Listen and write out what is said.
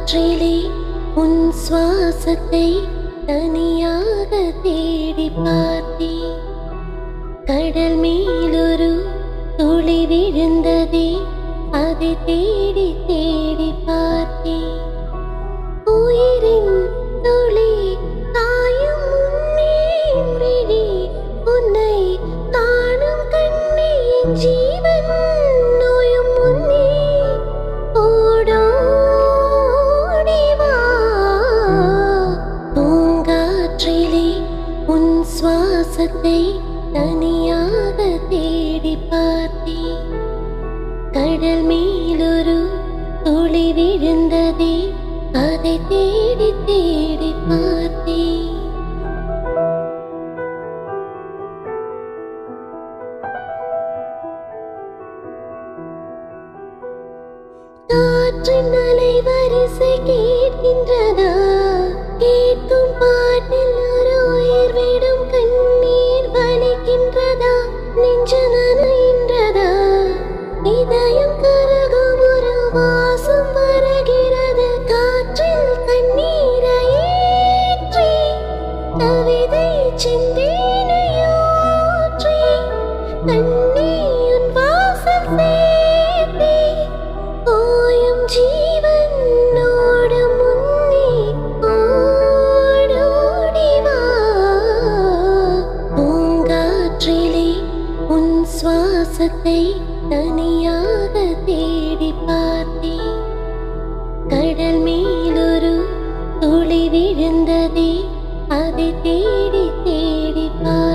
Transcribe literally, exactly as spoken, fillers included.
காற்றிலே உன் சுவாசத்தை தனியாக தேடி பார்த்தேன். கடல் மேலொரு துளி விழுந்ததே, அதை தேடி தேடி பார்த்தேன். உயிரின் துளி காயும் முன்னே விழி உன்னை காணும் கண்ணே, என் ஜீவன் நோயும் முன்னே ஓடோடி வா. பூங்காற்றிலே உன் சுவாசத்தை தனியாக தேடி பார்த்தேன். கடல் மேலொரு துளி விழுந்ததே, அதை தேடி தேடி பார்த்தேன். காற்றின் அலைவரிசை கேட்கின்றதா? கேட்கும் பாட்டில் ஒரு உயிர் விடும் கண்ணீர் வலிக்கின்றதா? நெஞ்சு நனைகின்றதா? இதயம் கருகும் ஒரு வாசம் வருகிறது. காற்றில் கண்ணீரை ஏற்றி கவிதை சிந்தேனையோற்றி கண்ணீர் வாசல் சேர்த்தே ஓயும் ஜீவன் ஓடும் முன்னே ஓடோடி வா. பூங்காற்றிலே உன் சுவாசத்தை தனியாக தேடி பார்த்தேன். கடல் மேலொரு துளி விழுந்ததே, அதை தேடி தேடி பார்த்தேன்.